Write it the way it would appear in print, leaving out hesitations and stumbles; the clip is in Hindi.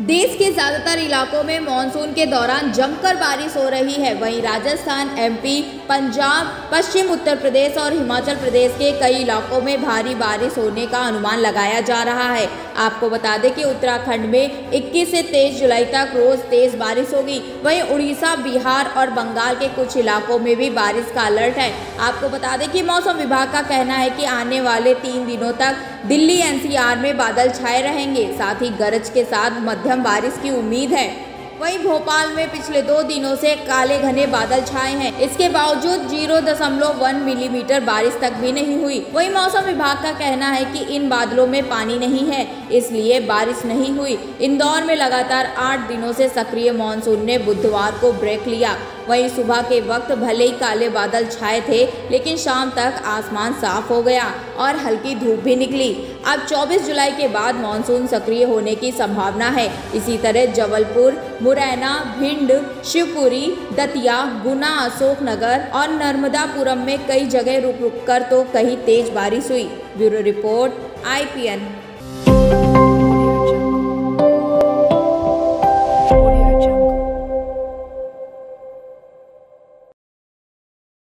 देश के ज्यादातर इलाकों में मानसून के दौरान जमकर बारिश हो रही है। वहीं राजस्थान, एमपी, पंजाब, पश्चिम उत्तर प्रदेश और हिमाचल प्रदेश के कई इलाकों में भारी बारिश होने का अनुमान लगाया जा रहा है। आपको बता दें कि उत्तराखंड में 21 से 23 जुलाई तक रोज तेज बारिश होगी। वहीं उड़ीसा, बिहार और बंगाल के कुछ इलाकों में भी बारिश का अलर्ट है। आपको बता दें कि मौसम विभाग का कहना है कि आने वाले 3 दिनों तक दिल्ली, एनसीआर में बादल छाए रहेंगे। साथ ही गरज के साथ मध्यम बारिश की उम्मीद है। वहीं भोपाल में पिछले 2 दिनों से काले घने बादल छाए हैं। इसके बावजूद 0.1 मिलीमीटर बारिश तक भी नहीं हुई। वहीं मौसम विभाग का कहना है कि इन बादलों में पानी नहीं है, इसलिए बारिश नहीं हुई। इंदौर में लगातार 8 दिनों से सक्रिय मानसून ने बुधवार को ब्रेक लिया। वहीं सुबह के वक्त भले ही काले बादल छाए थे, लेकिन शाम तक आसमान साफ हो गया और हल्की धूप भी निकली। अब 24 जुलाई के बाद मानसून सक्रिय होने की संभावना है। इसी तरह जबलपुर, मुरैना, भिंड, शिवपुरी, दतिया, गुना, अशोकनगर और नर्मदापुरम में कई जगह रुक रुक कर तो कहीं तेज बारिश हुई। Bureau report, IPN।